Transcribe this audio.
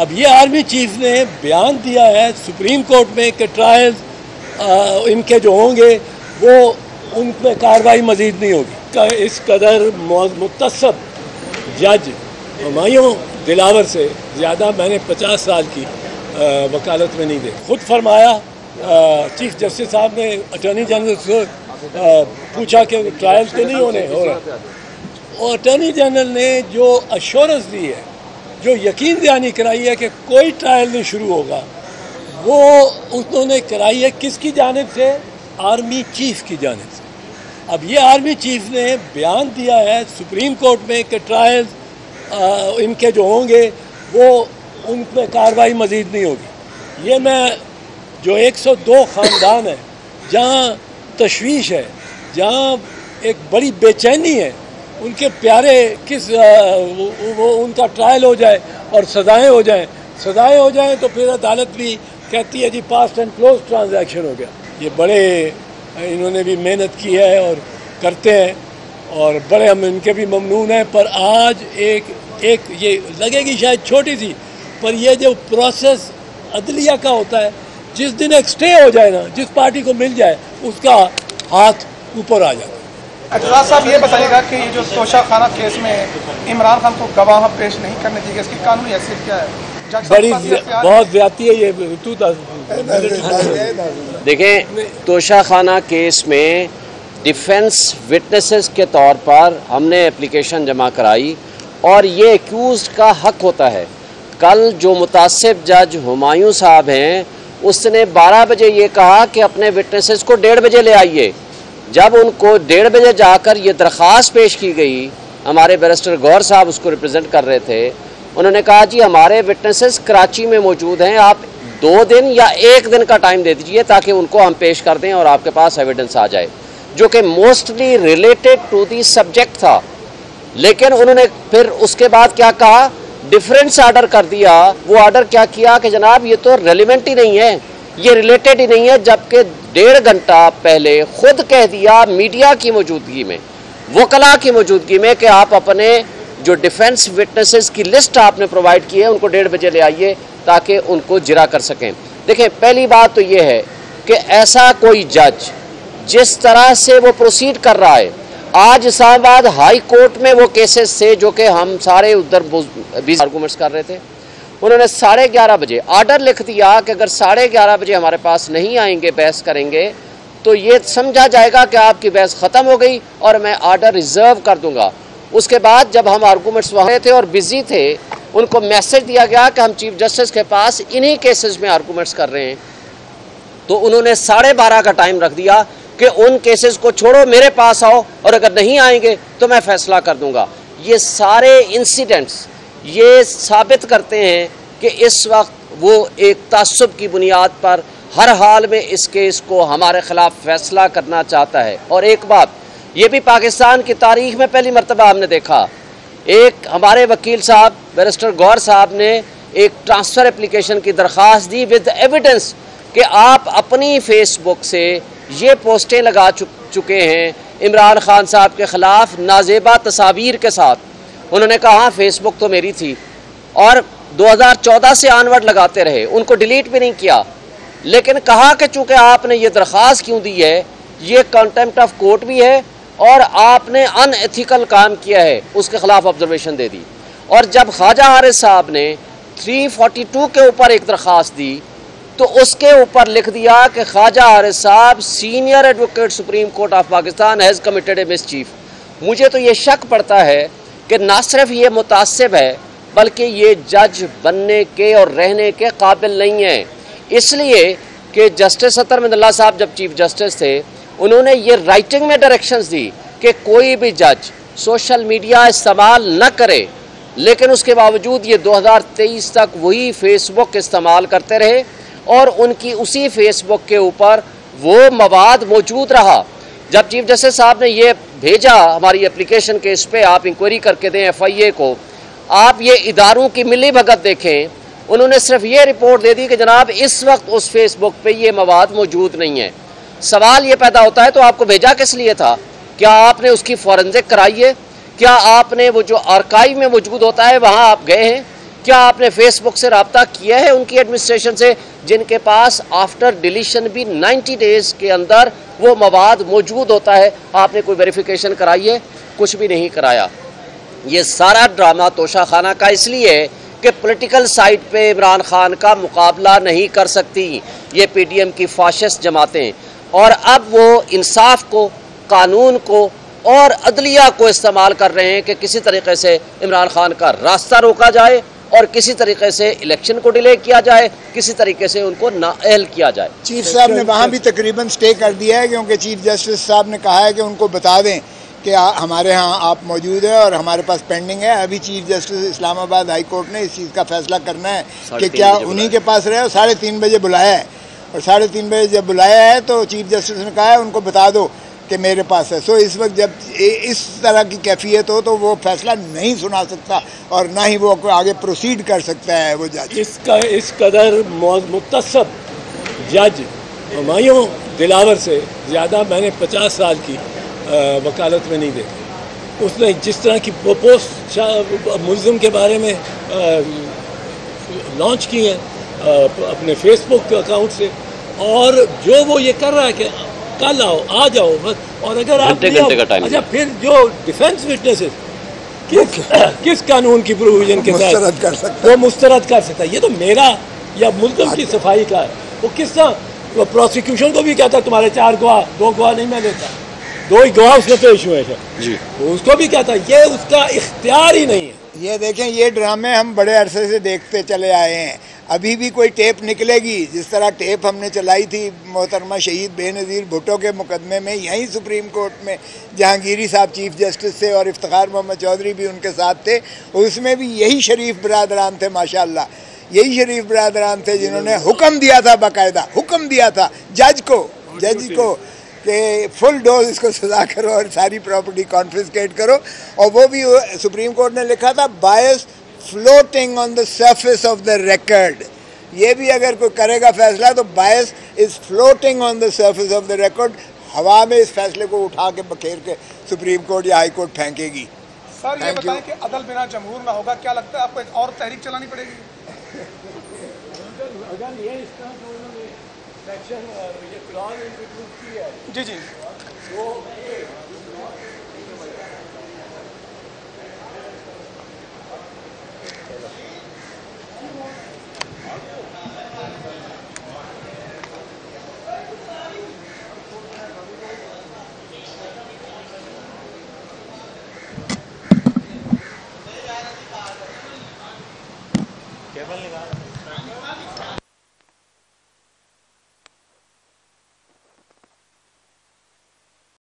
अब ये army chief ने बयान दिया है सुप्रीम कोर्ट में कि ट्रायल्स इनके जो होंगे वो उन पर कार्रवाई मजीद नहीं होगी। इस कदर मुतसब जज हुमायूं दिलावर से ज़्यादा मैंने 50 साल की वकालत में नहीं दे। खुद फरमाया चीफ जस्टिस साहब ने अटॉर्नी जनरल से पूछा कि ट्रायल तो नहीं हो रहा, और अटॉर्नी जनरल ने जो अश्योरेंस दी है, जो यकीन दहानी कराई है कि कोई ट्रायल नहीं शुरू होगा, वो उन्होंने कराई है किसकी जानिब से? आर्मी चीफ की जानिब से। अब ये आर्मी चीफ ने बयान दिया है सुप्रीम कोर्ट में कि ट्रायल्स इनके जो होंगे वो उन पर कार्रवाई मजीद नहीं होगी। ये मैं जो 102 ख़ानदान है जहाँ तशवीश है, जहाँ एक बड़ी बेचैनी है, उनके प्यारे किस वो उनका ट्रायल हो जाए और सज़ाएँ हो जाएँ तो फिर अदालत भी कहती है जी पास्ट एंड क्लोज ट्रांजैक्शन हो गया। ये बड़े इन्होंने भी मेहनत की है और करते हैं और बड़े हम इनके भी ममनून हैं। पर आज एक ये लगेगी शायद छोटी सी, पर ये जो प्रोसेस अदलिया का होता है, जिस दिन एक स्टे हो जाए ना, जिस पार्टी को मिल जाए उसका हाथ ऊपर आ जाता है। एतजाज़ साहब ये बताइएगा कि ये जो तोशाखाना केस में इमरान खान को गवाह पेश नहीं करने दी गई, इसकी कानूनी हैसियत क्या है? बड़ी बहुत ज़्यादती है ये। देखें, तोशाखाना केस में डिफेंस विटनेसेस के तौर पर हमने एप्लीकेशन जमा कराई और ये एक्यूज़ का हक होता है। कल जो मुतासिब जज हुमायूं साहब हैं, उसने 12 बजे ये कहा कि अपने विटनेसेस को 1:30 बजे ले आइए। जब उनको 1:30 बजे जाकर ये दरख्वास्त पेश की गई, हमारे बैरिस्टर गौर साहब उसको रिप्रेजेंट कर रहे थे, उन्होंने कहा जी हमारे विटनेसेस कराची में मौजूद हैं, आप 2 दिन या 1 दिन का टाइम दे दीजिए ताकि उनको हम पेश कर दें और आपके पास एविडेंस आ जाए, जो कि mostly related to the subject था। लेकिन उन्होंने फिर उसके बाद क्या कहा, डिफरेंस आर्डर कर दिया। वो आर्डर क्या किया कि जनाब ये तो रेलिवेंट ही नहीं है, ये रिलेटेड ही नहीं है, जबकि 1.5 घंटा पहले खुद कह दिया मीडिया की मौजूदगी में, वकला की मौजूदगी में, कि आप अपने जो डिफेंस विटनेसेस की लिस्ट आपने प्रोवाइड की है उनको 1:30 बजे ले आइए ताकि उनको जिरा कर सकें। देखें, पहली बात तो ये है कि ऐसा कोई जज जिस तरह से वो प्रोसीड कर रहा है, आज इस्लामाबाद हाई कोर्ट में वो केसेस थे जो कि हम सारे उधर भी आर्गूमेंट्स कर रहे थे, उन्होंने 11:30 बजे आर्डर लिख दिया कि अगर 11:30 बजे हमारे पास नहीं आएंगे, बहस करेंगे, तो ये समझा जाएगा कि आपकी बहस ख़त्म हो गई और मैं आर्डर रिज़र्व कर दूंगा। उसके बाद जब हम आर्गूमेंट्स वहाँ थे और बिजी थे, उनको मैसेज दिया गया कि हम चीफ जस्टिस के पास इन्हीं केसेस में आर्गूमेंट्स कर रहे हैं, तो उन्होंने 12:30 का टाइम रख दिया कि उन केसेस को छोड़ो, मेरे पास आओ और अगर नहीं आएंगे तो मैं फैसला कर दूंगा। ये सारे इंसिडेंट्स ये साबित करते हैं कि इस वक्त वो एक तासुब की बुनियाद पर हर हाल में इस केस को हमारे ख़िलाफ़ फैसला करना चाहता है। और एक बात ये भी पाकिस्तान की तारीख में पहली मरतबा हमने देखा, एक हमारे वकील साहब बैरिस्टर गौर साहब ने एक ट्रांसफ़र एप्लीकेशन की दरख्वास्त दी विद एविडेंस कि आप अपनी फेसबुक से ये पोस्टें लगा चुके हैं इमरान खान साहब के ख़िलाफ़ नाजेबा तस्वीर के साथ। उन्होंने कहा हाँ, फेसबुक तो मेरी थी, और 2014 से आनवर्ड लगाते रहे, उनको डिलीट भी नहीं किया, लेकिन कहा कि चूँकि आपने ये दरख्वास्त क्यों दी है, ये कंटेम्प्ट ऑफ कोर्ट भी है और आपने अनएथिकल काम किया है, उसके ख़िलाफ़ ऑब्जर्वेशन दे दी। और जब ख्वाजा हारिस साहब ने 342 के ऊपर एक दरख्वास्त दी, तो उसके ऊपर लिख दिया कि ख्वाजा हारिस साहब senior advocate supreme court of Pakistan has committed a mischief. मुझे तो ये शक पड़ता है कि ना सिर्फ ये मुतासिब है बल्कि ये जज बनने के और रहने के काबिल नहीं है, इसलिए कि जस्टिस अतर मिनल्ला साहब जब चीफ जस्टिस थे, उन्होंने ये राइटिंग में डायरेक्शंस दी कि कोई भी जज सोशल मीडिया इस्तेमाल न करे, लेकिन उसके बावजूद ये 2023 तक वही फेसबुक इस्तेमाल करते रहे और उनकी उसी फेसबुक के ऊपर वो मवाद मौजूद रहा। जब चीफ जस्टिस साहब ने ये भेजा हमारी एप्लीकेशन के इस पर आप इंक्वायरी करके दें FIA को, आप ये इदारों की मिली भगत देखें, उन्होंने सिर्फ ये रिपोर्ट दे दी कि जनाब इस वक्त उस फेसबुक पे ये मवाद मौजूद नहीं है। सवाल ये पैदा होता है तो आपको भेजा किस लिए था? क्या आपने उसकी फॉरेंसिक कराई है? क्या आपने वो जो आर्काइव में मौजूद होता है वहाँ आप गए हैं? क्या आपने फेसबुक से रब्ता किया है उनकी एडमिनिस्ट्रेशन से, जिनके पास आफ्टर डिलीशन भी 90 डेज़ के अंदर वो मवाद मौजूद होता है? आपने कोई वेरिफिकेशन कराई है? कुछ भी नहीं कराया। ये सारा ड्रामा तोशाखाना का इसलिए है कि पॉलिटिकल साइड पे इमरान खान का मुकाबला नहीं कर सकती ये पीडीएम की फाशिस्ट जमातें, और अब वो इंसाफ को, कानून को और अदलिया को इस्तेमाल कर रहे हैं कि किसी तरीके से इमरान खान का रास्ता रोका जाए और किसी तरीके से इलेक्शन को डिले किया जाए, किसी तरीके से उनको नाअहल किया जाए। चीफ साहब ने वहाँ भी तकरीबन स्टे कर दिया है, क्योंकि चीफ जस्टिस साहब ने कहा है कि उनको बता दें कि हमारे यहाँ आप मौजूद हैं और हमारे पास पेंडिंग है। अभी chief justice Islamabad high court ने इस चीज़ का फैसला करना है कि क्या उन्हीं के पास रहे, और 3:30 बजे बुलाया है, और 3:30 बजे जब बुलाया है तो चीफ जस्टिस ने कहा है उनको बता दो कि मेरे पास है। सो इस वक्त जब इस तरह की कैफियत हो तो वो फैसला नहीं सुना सकता और ना ही वो आगे प्रोसीड कर सकता है वो जज। इस कदर मुत्तसब जज हुमायूं दिलावर से ज़्यादा मैंने 50 साल की वकालत में नहीं देखी। उसने जिस तरह की पोस्ट मुल्ज़िम के बारे में लॉन्च की है अपने फेसबुक अकाउंट से, और जो वो ये कर रहा है कि कल आओ, आ जाओ बस, और अगर आप अच्छा फिर जो डिफेंस विटनेसेस किस कानून की प्रोविजन के तहत कर सकता वो मुस्तरद कर सकता है? ये तो मेरा या मुल्ज़िम की सफाई का है। वो किस तरह वो प्रोसिक्यूशन को भी कहता तुम्हारे 4 गवाह, 2 गवाह नहीं मैं देता, 2 ही गवाह उसमें पेश हुए थे जी, उसको भी कहता ये उसका इख्तियार ही नहीं है। ये देखें, ये ड्रामे हम बड़े अरसे से देखते चले आए हैं। अभी भी कोई टेप निकलेगी, जिस तरह टेप हमने चलाई थी मोहतरमा शहीद बेनज़ीर भुट्टो के मुकदमे में, यहीं सुप्रीम कोर्ट में जहांगीरी साहब चीफ जस्टिस थे और इफ्तिखार मोहम्मद चौधरी भी उनके साथ थे, उसमें भी यही शरीफ बरादरान थे माशाअल्लाह, यही शरीफ बरादरान थे जिन्होंने हुक्म दिया था, बाकायदा हुक्म दिया था जज को कि फुल डोज इसको सजा करो और सारी प्रॉपर्टी कॉन्फिस्केट करो। और वो भी सुप्रीम कोर्ट ने लिखा था bias floating on the surface of the record. ये भी अगर कोई करेगा फैसला तो bias is floating on the surface of the record, हवा में इस फैसले को उठा के बखेर के सुप्रीम कोर्ट या हाई कोर्ट फेंकेगी। सर ये बताएं कि अदल बिना जमहूर ना होगा, क्या लगता है आपको और तहरीक चलानी पड़ेगी? अगर ये इस तरह सेक्शन ये क्लॉज इंट्रोड्यूस की है जी जी तो केबल निकाल